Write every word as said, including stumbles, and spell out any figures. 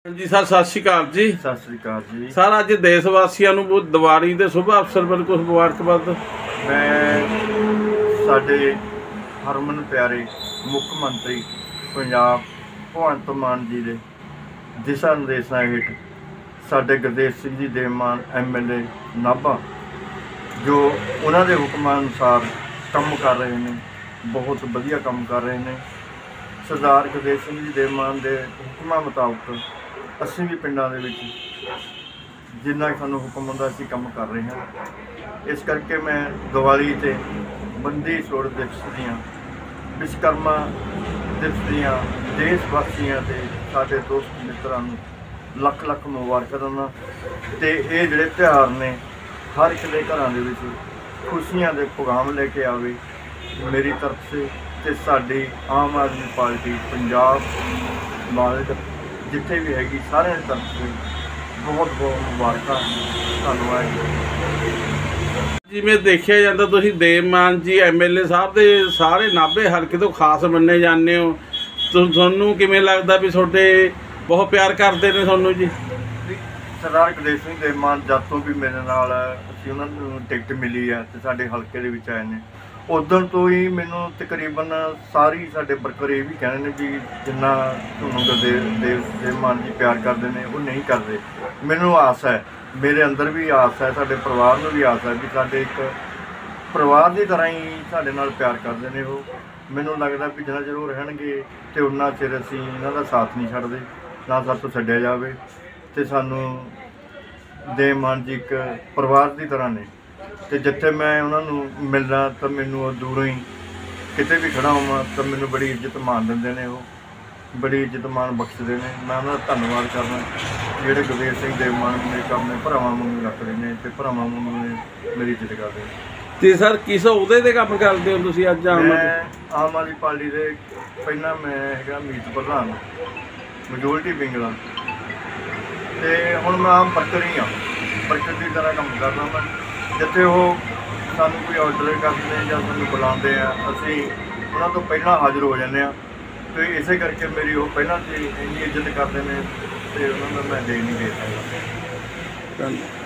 जी sir सत श्री अकाल जी। सत श्री अकाल जी सर अज देश वासियों को दिवाली के शुभ अवसर पर कुछ मुबारकबाद। मैं साडे हरमन प्यारे मुख मंत्री पंजाब भगवंत मान जी के दिशा निर्देशों हेठ साडे Gurdev Singh ji Devman M L A Nabha जो उन्होंने हुक्मां अनुसार काम कर रहे हैं, बहुत वधिया काम कर रहे हैं। सरदार गुरदेव सिंह जी देवमान के हुक्मां मुताबिक असीं भी पिंडां दे विच जिन्ना सानूं हुक्म हुंदा असीं काम कर रहे हैं। इस करके मैं दिवाली ते बंदी छोड़ दिवस दियां विश्वकर्मा दिवस दियां देश वासियों ते साडे दोस्त मित्रां नूं लख लख मुबारक दिंदा ते ये जिहड़े त्यौहार ने हर एक दे घरां दे विच खुशियां दे पैगाम लेके आवे मेरी तरफ से ते साडी आम आदमी पार्टी पंजाब वर्ल्ड जिथे भी हैगी सारे तरफ से बहुत बहुत मुबारक। धन्यवाद जिवें देखिया जाता तुसीं देवमान जी एम एल ए साहब दे सारे नाभे हल्के तो खास मन्ने जाते हो, तो तुहानूं किवें लगदा भी तुहाडे बहुत प्यार करते हैं तुहानूं जी? सरदार गुरदेव सिंह देवमान जद तो भी मेरे नाल असीं उन्हां नूं टिकट मिली है ते साडे हल्के दे विच आए ने उदण तो ही मैनूं तकरीबन सारी साडे वर्कर ये भी कहने ने भी जिन्ना तुहानूं गुरदेव देव देवमान जी प्यार करते हैं वो नहीं करते। मैनूं आस है, मेरे अंदर भी आस है, साडे परिवार नूं भी आस है भी साडे एक परिवार की तरह ही साडे नाल प्यार करते हैं। वो मैनूं लगदा भी जिन्ना चਿਰ ਉਹ ਰਹਿਣਗੇ ते उन्ना ਚਿਰ ਅਸੀਂ इन्हां दा साथ नहीं छड्डदे, ना सातों छड्डिया जावे ते सानूं देवमान जी एक परिवार की तरह ने ते जिथे मैं उन्होंने मिलना तो मैनू दूरों ही किते भी खड़ा होवां तो मैनू बड़ी इज्जत मान देंदे ने, वो बड़ी इज्जत मान बख्शते हैं। मैं उन्होंने धन्यवाद करना जिहड़े गुरदेव सिंह देवमान मेरे अपने भरावां वांगू रखते हैं ते भरावां वांगू मेरी इज्जत करते हैं। ते सर किस अहुदे ते काम करते हो तुसीं अज? मैं आम आदमी पार्टी दे पहला मैं हैगा मीत प्रधान मजोरिटी बिंगला ते हुण मैं आम वर्कर ही हाँ, वर्कर की तरह काम करदा मैं जिथे वो सानू कोई ऑर्डर करते हैं या सानू बुलाते हैं असी उन्होंने तो पहला हाजिर हो जाते हैं। तो इस करके मेरी वो पहला इन्नी इज्जत करते हैं तो उन्होंने मैं दे नहीं दे सकता।